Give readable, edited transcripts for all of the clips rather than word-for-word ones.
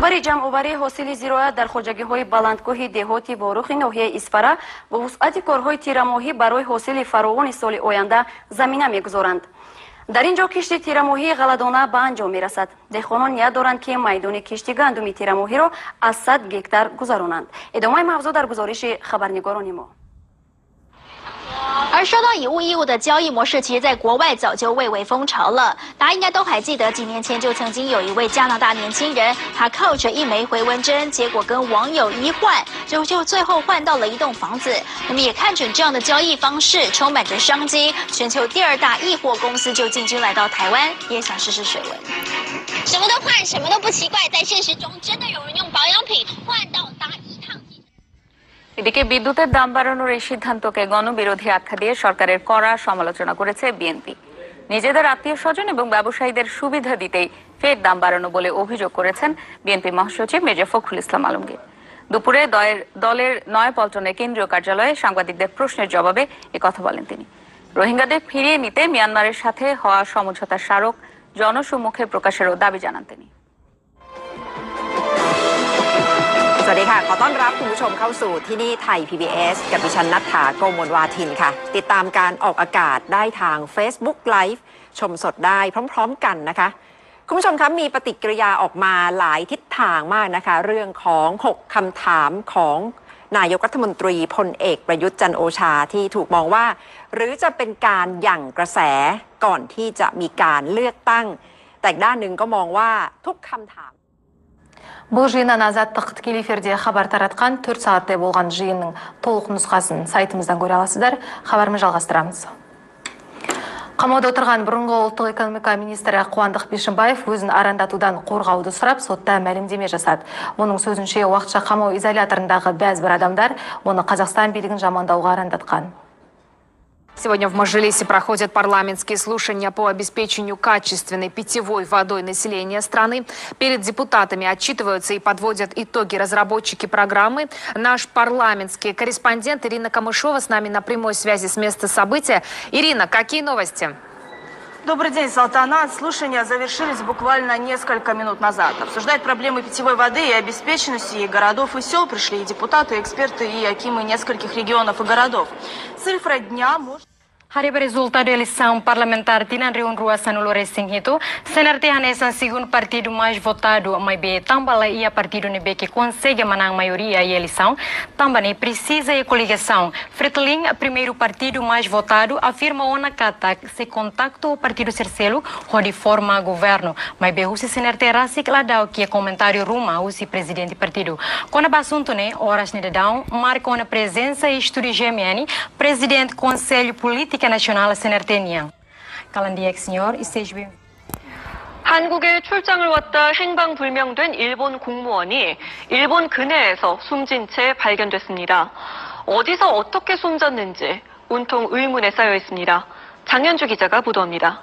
рахбари ҷамъоварии ҳосили зироат дар хоҷагиҳои баландкӯҳи деҳоти ворухи ноҳияи Исфара ба вусъати корҳои тирамоҳӣ барои ҳосили фаровони соли оянда замина мегузоранд. дар ин ҷо кишти тирамоҳии ғаладона ба анҷом мерасад. деҳқонон ният доранд ки майдони кишти гандуми тирамоҳиро аз 100 гектар гузаронанд. идомаи мавзӯъ дар гузориши хабарнигорони мо. 而说到以物易物的交易模式，其实在国外早就蔚为风潮了。大家应该都还记得，几年前就曾经有一位加拿大年轻人，他靠着一枚回纹针，结果跟网友一换，就最后换到了一栋房子。那么也看准这样的交易方式充满着商机，全球第2大易货公司就进军来到台湾，也想试试水温。什么都换，什么都不奇怪，在现实中真的有人用保养品换到搭一趟。 এদিকে বিদ্যুতের দাম বাড়ানোর এই সিদ্ধান্তকে গণবিরোধী আখ্যা দিয়ে সরকারের কড়া সমালোচনা করেছে বিএনপি। নিজেদের আত্মীয়-স্বজন এবং ব্যবসায়ীদের সুবিধা দিতেই ফের দাম বাড়ানো বলে অভিযোগ করেছেন বিএনপি মহাসচিব মির্জা ফখরুল ইসলাম আলমগীর। দুপুরে দলের নয়াপল্টনের কেন্দ্রীয় কার্যালয়ে সাংবাদিকদের প্রশ্নের জবাবে একথা বলেন তিনি। রোহিঙ্গাদের ফিরিয়ে নিতে মিয়ানমারের সাথে হওয়া সমঝোতার স্মারক জনসম্মুখে প্রকাশেরও দাবি জানান তিনি। สวัสดีค่ะขอต้อนรับคุณผู้ชมเข้าสู่ที่นี่ไทย PBS กับดิฉันณัฐฐา โกมลวาทินค่ะติดตามการออกอากาศได้ทาง Facebook Live ชมสดได้พร้อมๆกันนะคะคุณผู้ชมครับมีปฏิกิริยาออกมาหลายทิศทางมากนะคะเรื่องของ6คำถามของนายกรัฐมนตรีพลเอกประยุทธ์จันทร์โอชาที่ถูกมองว่าหรือจะเป็นการหยั่งกระแสก่อนที่จะมีการเลือกตั้งแต่อีกด้านหนึ่งก็มองว่าทุกคำถาม Бұл жиыннан азаттық тікелей эфирде хабар таратқан 4 сағаттай болған жиынның толық нұсқасын сайтымыздан көре аласыздар. Хабармен жалғастырамыз. Қамауда отырған бұрынғы ұлттық экономика министрі Қуандық Бишімбаев өзін арандатудан қорғауды сұрап, сотта мәлімдеме жасады. Оның сөзінше уақытша қамау изоляторындағы бәз бір адамдар оны Қазақстан билігін жамандауға арандатқан. Сегодня в Мажилисе проходят парламентские слушания по обеспечению качественной питьевой водой населения страны. Перед депутатами отчитываются и подводят итоги разработчики программы. Наш парламентский корреспондент Ирина Камышова с нами на прямой связи с места события. Ирина, какие новости? Добрый день, Салтанат. Слушания завершились буквально несколько минут назад. Обсуждать проблемы питьевой воды и обеспеченности и городов и сел пришли и депутаты, и эксперты, и акимы нескольких регионов и городов. Цифра дня может... Hari resultado da eleição parlamentar tinha reunião no Lourenço itu, senarti hanesan segundo partido mais votado, mas be tambala ia partido nebe que consegue manang maioria e eleição, também precisa e coligação. Fretlin, primeiro partido mais votado, afirma ona kata se contacto o partido Cercelo, onde forma governo, mas be usi senarti rasik ladau que comentário ruma usi presidente partido. Quando assunto né, horas ne dadão, marca uma presença e estudo gemiani, presidente conselho política 나셔널 세너테니앙 갈란디엑 시니어 이세주비 한국에 출장을 왔다 행방불명된 일본 공무원이 일본 근해에서 숨진 채 발견됐습니다. 어디서 어떻게 숨졌는지 온통 의문에 쌓여 있습니다. 장현주 기자가 보도합니다.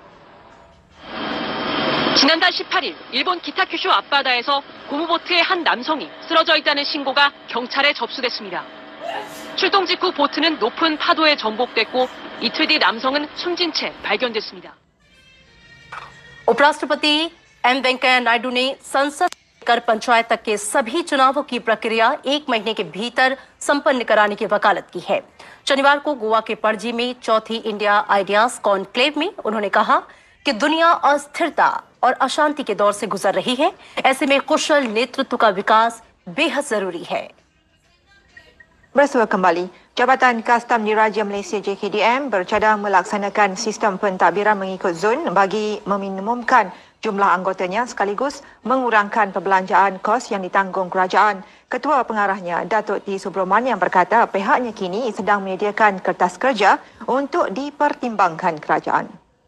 지난달 18일 일본 기타큐슈 앞바다에서 고무보트의 한 남성이 쓰러져 있다는 신고가 경찰에 접수됐습니다. 출동 직후 보트는 높은 파도에 전복됐고 이틀 뒤 남성은 숨진 채 발견됐습니다. उपराष्ट्रपति एम वेंकैया नायडू ने संसद कर पंचायत तक के सभी चुनावों की प्रक्रिया 1 महीने के भीतर संपन्न कराने की वकालत की है। शनिवार को गोवा के पणजी में चौथी इंडिया आइडियाज कॉन्क्लेव में उन्होंने कहा कि दुनिया अस्थिरता और अशांति के दौर से गुजर रही है। ऐसे में कुशल नेतृत्व का विकास बेहद जरूरी है। Bersua kembali, Jabatan Kastam Diraja Malaysia JKDM bercadang melaksanakan sistem pentadbiran mengikut zon bagi meminimumkan jumlah anggotanya sekaligus mengurangkan perbelanjaan kos yang ditanggung kerajaan. Ketua pengarahnya, Datuk T. Subramanian berkata pihaknya kini sedang menyediakan kertas kerja untuk dipertimbangkan kerajaan.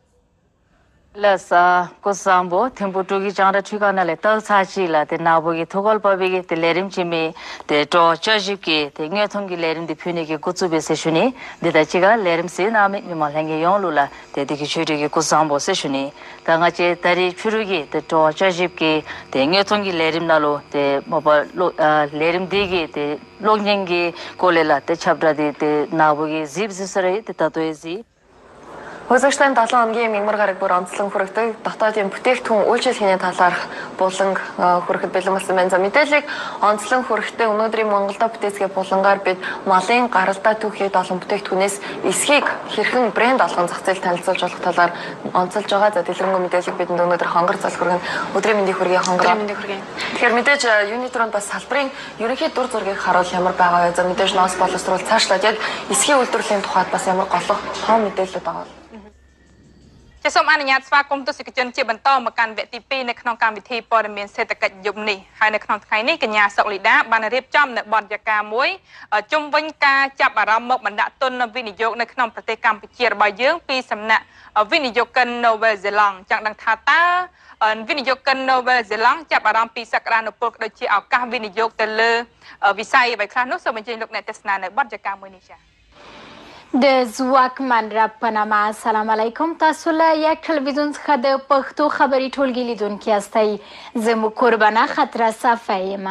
Lasa kosambo tempo tugi jangda chukana le tal sachi la te nabogi thogol pabegi te lerim chimi te to chajiki te ngethongi lerim de phune ki kutsube se shuni de da chiga lerim se nami mimalhange yonlula te de ki churi kosambo se shuni tanga che tari churugi te to chajiki te ngethongi lerim nalo te mobile lerim digi te longyengi kolela te chabra de te nabogi zib zisare te tatoezi Хөлөгчдийн 7 хоногийн мягмар гараг бүр онцлон хүрэгдэг дотоодын бүтээгдэхүүн үйлчилгээний талаарх булан хүрэхэд бэлэн болсон байна. За мэдээллийг онцлон хүрэхдээ өнөөдрийн Монголда бүтээцгээ булангаар бид малын гаралтай түүхийд олон бүтээгдэхүүнээс эсхийг хэрхэн брэнд олгон зах зээл танилцуулж болох талаар онцолж байгаа. За дэлгэрэнгүй мэдээллийг бидэнд өнөөдөр хонгор зал хүргэн өдрийн мэндийг хүргэе хонгор. Тэгэхээр мэдээж юуны дөрөнд бас салбарын ерөнхий дур зургийг харуул ямар байгаа вэ? За мэдээж ноос боловсруулалт цаашлаад яг эсхийн үйлдвэрлэлийн тухайд бас ямар голох том мэдээлэлүүд байгаа вэ? ជាសូមអនុញ្ញាតស្វាគមន៍ទស្សនិកជនជាបន្តមកកាន់វគ្គទី 2 នៅក្នុងកម្មវិធីព័ត៌មានសេដ្ឋកិច្ចយប់នេះហើយនៅក្នុងថ្ងៃនេះកញ្ញាសុកលីដាបានរៀបចំនៅបទយកាមួយជុំវិញការចាប់អារម្មណ៍មកបណ្ដាក់ទុនវិនិយោគនៅក្នុងប្រទេសកម្ពុជារបស់យើងពីសំណាក់វិនិយោគិននៅវេលសេឡង់ចង់ដឹងថាតើវិនិយោគិននៅវេលសេឡង់ចាប់អារម្មណ៍ពីសក្តានុពលក៏ដូចជាឱកាសវិនិយោគទៅលើវិស័យអ្វីខ្លះនោះសូមអញ្ជើញលោកអ្នកទស្សនានៅបទយកាមួយនេះចា៎ د ځواکمن رب په نامه السلام علیکم تاسو له یک ټلویزیون څخه د پښتو خبري ټولګي لیدونکي یاستئ زموږ کوربانه خطره صفه یم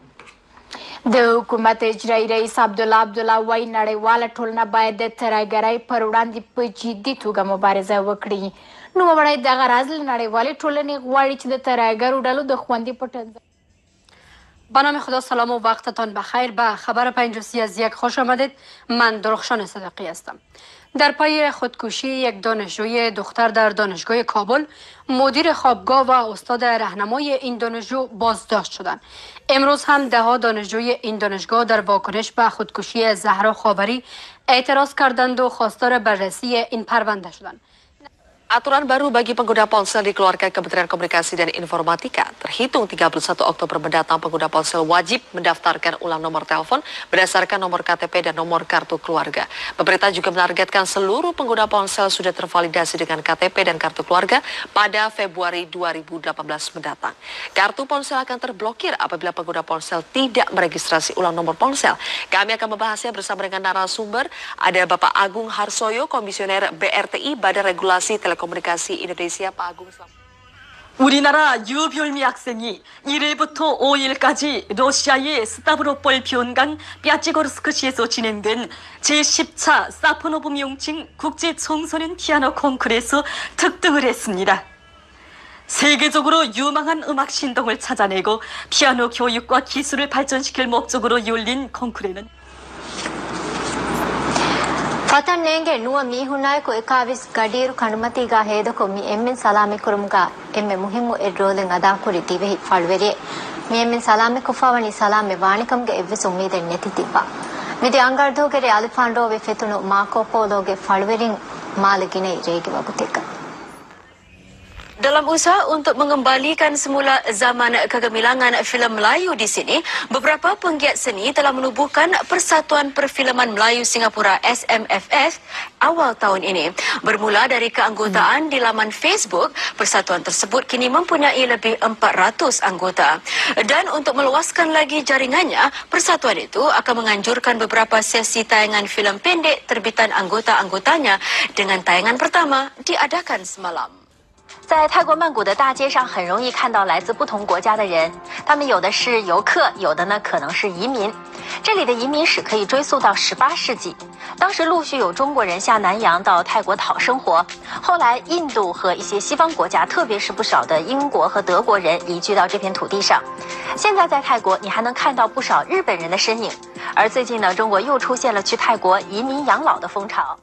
د حکومت اجرایي رئیس عبدالله وایي نړیواله ټولنه باید د ترهګرۍ پر وړاندې په جدي توګه مبارزه وکړي نوموړی دغه راز له نړیوالې ټولنې غواړي چې د ترهګرو ډلو د خوندي پټنځ به نام خدا سلام و وقتتان بخیر. به خبر پنجوسی از یک خوش آمدید. من درخشان صدقی هستم. در پای خودکشی یک دانشجوی دختر در دانشگاه کابل، مدیر خوابگاه و استاد راهنمای این دانشجو بازداشت شدند. امروز هم دهها دانشجوی این دانشگاه در واکنش به خودکشی زهرا خاوری اعتراض کردند و خواستار بررسی این پرونده شدند. Aturan baru bagi pengguna ponsel dikeluarkan Kementerian Komunikasi dan Informatika. Terhitung 31 Oktober mendatang, pengguna ponsel wajib mendaftarkan ulang nomor telepon berdasarkan nomor KTP dan nomor kartu keluarga. Pemerintah juga menargetkan seluruh pengguna ponsel sudah tervalidasi dengan KTP dan kartu keluarga pada Februari 2018 mendatang. Kartu ponsel akan terblokir apabila pengguna ponsel tidak meregistrasi ulang nomor ponsel. Kami akan membahasnya bersama dengan narasumber. Ada Bapak Agung Harsoyo, Komisioner BRTI, Badan Regulasi Telekomunikasi Indonesia. Pak Agung, 우리나라 유별미 학생이 1일부터 5일까지 러시아의 스타브로폴 변강 삐아찌고르스크시에서 진행된 제10차 사포노브 명칭 국제 청소년 피아노 콩쿠르에서 특등을 했습니다. 세계적으로 유망한 음악 신동을 찾아내고 피아노 교육과 기술을 발전시킬 목적으로 열린 콩쿠르는 Fatan nenge nuwa mi hunai ko ekavis gadir kanumati ga hedo ko mi emmen salami kurumga emme muhimu edrolen ada kuri tibe falvere mi emmen salami ko fawani salami vanikam ge evve sumide netitiba midi angardo ge alifando ve fetunu marco polo ge falverin malagine rege bagutika. Dalam usaha untuk mengembalikan semula zaman kegemilangan filem Melayu di sini, beberapa penggiat seni telah menubuhkan Persatuan Perfilman Melayu Singapura SMFS awal tahun ini. Bermula dari keanggotaan di laman Facebook, persatuan tersebut kini mempunyai lebih 400 anggota. Dan untuk meluaskan lagi jaringannya, persatuan itu akan menganjurkan beberapa sesi tayangan filem pendek terbitan anggota-anggotanya dengan tayangan pertama diadakan semalam. 在泰国曼谷的大街上，很容易看到来自不同国家的人，他们有的是游客，有的呢可能是移民。这里的移民史可以追溯到18世纪，当时陆续有中国人下南洋到泰国讨生活，后来印度和一些西方国家，特别是不少的英国和德国人移居到这片土地上。现在在泰国，你还能看到不少日本人的身影。而最近呢，中国又出现了去泰国移民养老的风潮。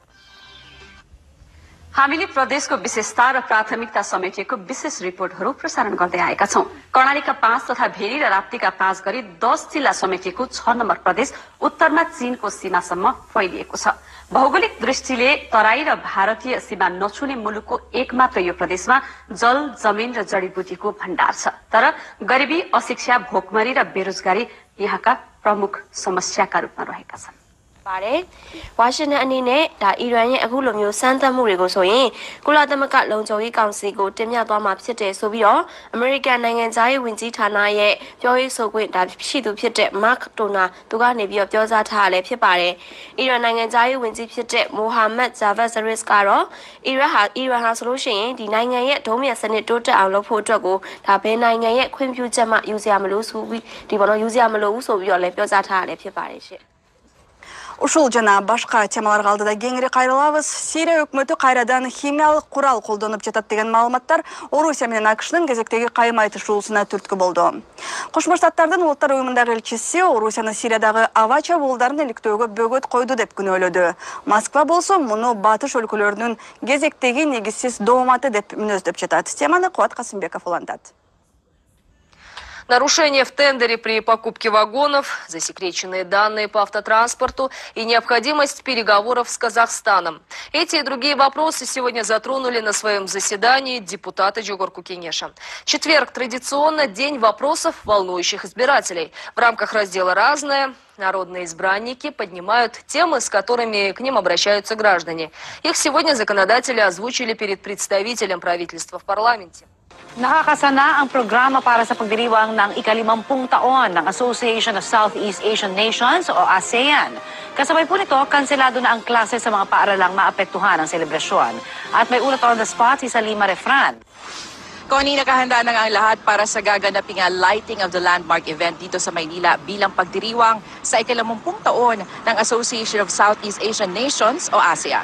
हामीले प्रदेशको विशेषता र प्राथमिकता समेटिएको विशेष रिपोर्टहरू प्रसारण गर्दै आएका छौं। कर्णालीका 5 तथा भेरी र राप्तीका 5 गरी 10 जिल्ला समेटिएको 6 नम्बर प्रदेश उत्तरमा चीनको सीमासम्म फैलिएको छ। भौगोलिक दृष्टिले तराई र भारतीय सीमा नछुने मुलुकको एकमात्र यो प्रदेशमा जल, जमिन र जडीबुटीको भण्डार छ। तर गरिबी, अशिक्षा, भोकमरी र बेरोजगारी यहाँका प्रमुख समस्याका रूपमा रहेका छन्। ပါတယ်ဝါရှင်တန်အနေနဲ့ဒါအီရန်ရဲ့အခုလိုမျိုးစမ်းသပ်မှုတွေကိုဆိုရင်ကုလသမဂ္ဂလုံခြုံရေးကောင်စီကိုတင်ပြသွားမှာဖြစ်တယ်ဆိုပြီးတော့အမေရိကန်နိုင်ငံသားရေးဝန်ကြီးဌာနရဲ့ပြောရေးဆိုခွင့်ဒါရှိသူဖြစ်တဲ့ Mark Toner သူကနေပြီးတော့ပြောကြားထားရလဲဖြစ်ပါတယ်အီရန်နိုင်ငံသားရေးဝန်ကြီးဖြစ်တဲ့ Mohammad Javad Zarif ကတော့အီရန်ဟာဆိုလို့ရှိရင်ဒီနိုင်ငံရဲ့ဒုံးမြတ်စနစ်တိုးတက်အောင်လုပ်ဖို့အတွက်ကိုဒါဘယ်နိုင်ငံရဲ့ခွင့်ပြုချက်မှယူစရာမလိုဆိုပြီးဒီဘောနော်ယူစရာမလိုဘူးဆိုပြီးတော့လဲပြောကြားထားရလဲဖြစ်ပါတယ်ရှင့် Ушул жана башка темаларга алдыда кеңири кайрылабыз. Сирия өкмөтү кайрадан химиялык курал колдонуп жатат деген маалыматтар Орусия менен АКШнын кезектеги кайма айтышуусуна түрткү болду. Кошмо Штаттардын улуттар уюмундагы элчиси Орусияны Сириядагы аба чабуулдарын иликтөөгө бөгөт койду деп күнөөлөдү. Москва болсо муну батыш өлкөлөрүнүн кезектеги негизсиз дооматы деп мүнөздөп жатат. Теманы Куат Касымбеков улантат. Нарушения в тендере при покупке вагонов, засекреченные данные по автотранспорту и необходимость переговоров с Казахстаном. Эти и другие вопросы сегодня затронули на своем заседании депутаты Джогорку Кенеша. Четверг традиционно день вопросов, волнующих избирателей. В рамках раздела «Разное» народные избранники поднимают темы, с которыми к ним обращаются граждане. Их сегодня законодатели озвучили перед представителем правительства в парламенте. Nakakasana ang programa para sa pagdiriwang ng ika-50 taon ng Association of Southeast Asian Nations o ASEAN. Kasabay po nito, kanselado na ang klase sa mga paaralang maapektuhan ng selebrasyon. At may ulat on the spot si Salima Refran. Connie, nakahanda na nga ang lahat para sa gaganaping lighting of the landmark event dito sa Maynila bilang pagdiriwang sa ika-50 taon ng Association of Southeast Asian Nations o ASEAN.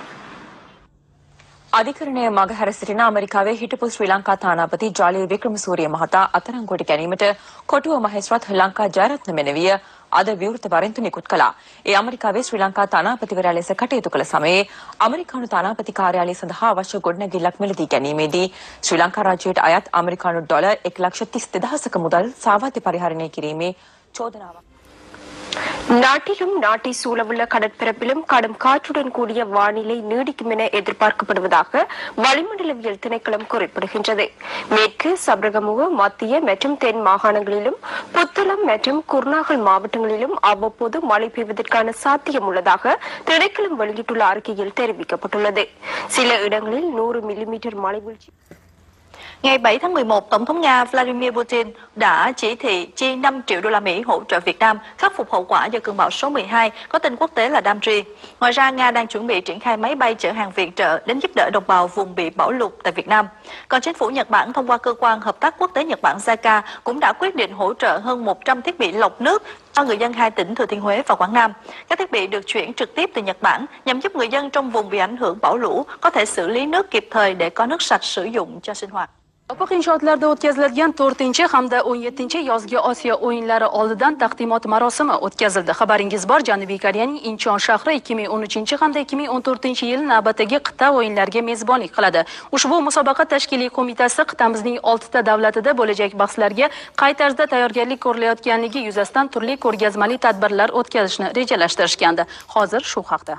අධිකරණය මගහැර සිටින ඇමරිකාවේ හිටපු ශ්‍රී ලංකා තානාපති ජාලි වික්‍රමසූරිය මහතා අත්අඩංගුවට ගැනීමට කොටුව මහේස්ත්‍රාත් ලංකා ජයරත්න මෙනවිය අද විවෘත වරෙන්තු නිකුත් කළා. ඒ ඇමරිකාවේ ශ්‍රී ලංකා තානාපතිවරයා ලෙස කටයුතු කළ සමයේ ඇමරිකානු තානාපති කාර්යාලය සඳහා අවශ්‍ය ගොඩනැගිල්ලක් මිලදී ගැනීමේදී ශ්‍රී ලංකා රාජ්‍යයට අයත් ඇමරිකානු ඩොලර් 1,32,000ක මුදල් සාවද්‍ය පරිහරණය කිරීමේ චෝදනාවක්. நாட்டிலும் நாட்டை சூழவுள்ள கடற்பரப்பிலும் கடும் காற்றுடன் கூடிய வானிலை நீடிக்கும் என எதிர்பார்க்கப்படுவதாக வளிமண்டலவியல் திணைக்களம் குறிப்பிடுகின்றது. மேற்கு சபரகமுக மத்திய மற்றும் தென் மாகாணங்களிலும் புத்தளம் மற்றும் குர்நாகல் மாவட்டங்களிலும் அவ்வப்போது மழை பெய்வதற்கான சாத்தியம் உள்ளதாக திணைக்களம் வெளியிட்டுள்ள அறிக்கையில் தெரிவிக்கப்பட்டுள்ளது. சில இடங்களில் 100 மில்லிமீட்டர் மழை வீழ்ச்சி. Ngày 7 tháng 11, Tổng thống Nga Vladimir Putin đã chỉ thị chi 5 triệu đô la Mỹ hỗ trợ Việt Nam khắc phục hậu quả do cơn bão số 12 có tên quốc tế là Dari. Ngoài ra, Nga đang chuẩn bị triển khai máy bay chở hàng viện trợ đến giúp đỡ đồng bào vùng bị bão lụt tại Việt Nam. Còn chính phủ Nhật Bản thông qua cơ quan hợp tác quốc tế Nhật Bản JICA cũng đã quyết định hỗ trợ hơn 100 thiết bị lọc nước cho người dân hai tỉnh Thừa Thiên Huế và Quảng Nam. Các thiết bị được chuyển trực tiếp từ Nhật Bản nhằm giúp người dân trong vùng bị ảnh hưởng bão lũ có thể xử lý nước kịp thời để có nước sạch sử dụng cho sinh hoạt. Yopiq inshootlarda o'tkaziladigan 4 hamda 17 yozgi Osiyo o'yinlari oldidan taqdimot marosimi o'tkazildi. Xabaringiz bor, Janubiy Koreyaning Incheon shahri 2013 hamda 2014-yil navbatdagi qit'a o'yinlariga mezbonlik qiladi. Ushbu musobaqa tashkiliy qo'mitasi qit'amizning 6 ta davlatida bo'lajak bahslarga qay tarzda tayyorgarlik ko'rilayotganligi yuzasidan turli ko'rgazmali tadbirlar o'tkazishni rejalashtirishgandi. Hozir shu haqda.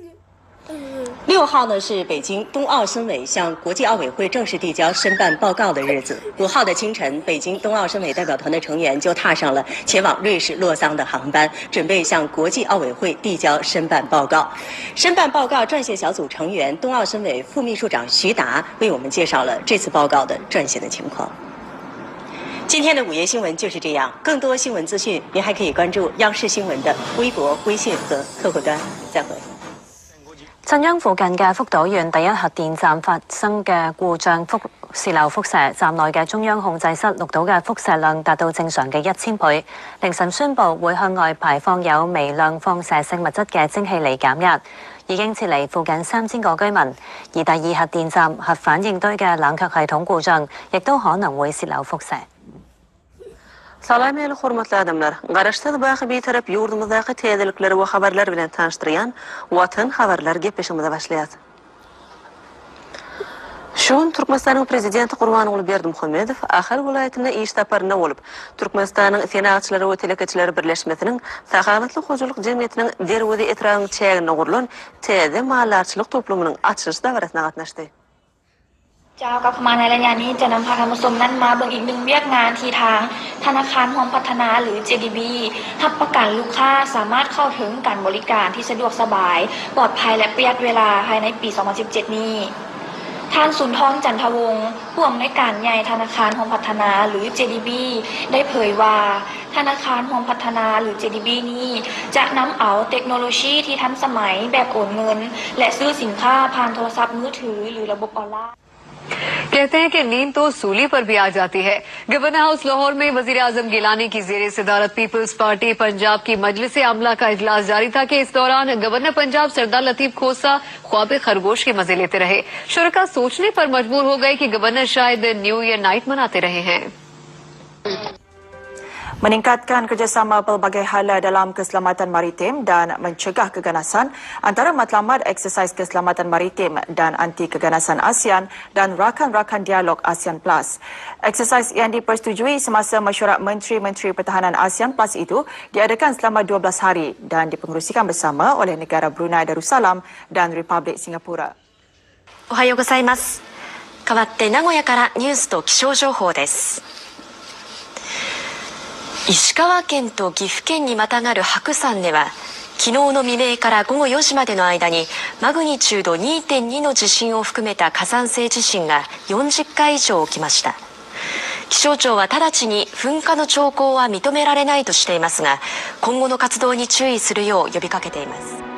6号呢是北京冬奥申委向国际奥委会正式递交申办报告的日子。5号的清晨，北京冬奥申委代表团的成员就踏上了前往瑞士洛桑的航班，准备向国际奥委会递交申办报告。申办报告撰写小组成员、冬奥申委副秘书长徐达为我们介绍了这次报告的撰写的情况。今天的午夜新闻就是这样，更多新闻资讯您还可以关注央视新闻的微博、微信和客户端。再会。 震央附近嘅福島縣第一核電站發生嘅故障洩漏輻射，站內嘅中央控制室錄到嘅輻射量達到正常嘅1000倍。凌晨宣布會向外排放有微量放射性物質嘅蒸氣嚟減壓，已經撤離附近3000個居民。而第二核電站核反應堆嘅冷卻系統故障，亦都可能會洩漏輻射。 Salam hurmatli adamlar. Qarashda baxi betaraf yurdimizdagi tezliklar va xabarlar bilan tanishtirgan Vatan xabarlar gapishimizda boshlaydi. Shun Turkmanistonning prezidenti Qurbanog'li Berdimuhamedov Axar viloyatida ish safarida bo'lib, Turkmanistonning san'atchilari va telekachilari birlashmasining saxovatli xo'jalik jamiyatining Dervodi etrafini chegirni o'g'irlan tezda mahallarchilik to'plumining ochilish davrasida qatnashdi. เจ้ากับมาในระยะนี้จะนำพาท่านผู้ชมนั้นมาเบิ่งอีกหนึ่งเวียกงานที่ทางธนาคารร่วมพัฒนาหรือ JDB รับประกันลูกค้าสามารถเข้าถึงการบริการที่สะดวกสบายปลอดภัยและประหยัดเวลาภายในปี 2017 นี้ท่านสุนทรจันทวงศ์ผู้อำนวยการใหญ่ธนาคารร่วมพัฒนาหรือ JDB ได้เผยว่าธนาคารร่วมพัฒนาหรือ JDB นี้จะนำเอาเทคโนโลยีที่ทันสมัยแบบโอนเงินและซื้อสินค้าผ่านโทรศัพท์มือถือหรือระบบออนไลน์ कहते हैं कि नींद तो सूली पर भी आ जाती है। गवर्नर हाउस लाहौर में वजीर आजम गिलानी की जेर सदारत पीपल्स पार्टी पंजाब की मजलिस आमला का इजलास जारी था कि इस दौरान गवर्नर पंजाब सरदार लतीफ खोसा ख्वाब खरगोश के मजे लेते रहे। शुरका सोचने पर मजबूर हो गए कि गवर्नर शायद न्यू ईयर नाइट मनाते रहे हैं। Meningkatkan kerjasama pelbagai hala dalam keselamatan maritim dan mencegah keganasan antara matlamat eksersis keselamatan maritim dan anti keganasan ASEAN dan rakan-rakan dialog ASEAN Plus. Eksersis yang dipersetujui semasa mesyuarat Menteri-Menteri Pertahanan ASEAN Plus itu diadakan selama 12 hari dan dipengerusikan bersama oleh negara Brunei Darussalam dan Republik Singapura. おはようございます。代わって名古屋からニュースと気象情報です。石川県と岐阜県にまたがる白山では昨日の未明から午後4時までの間にマグニチュード 2.2 の地震を含めた火山性地震が40回以上起きました。気象庁は直ちに噴火の兆候は認められないとしていますが、今後の活動に注意するよう呼びかけています。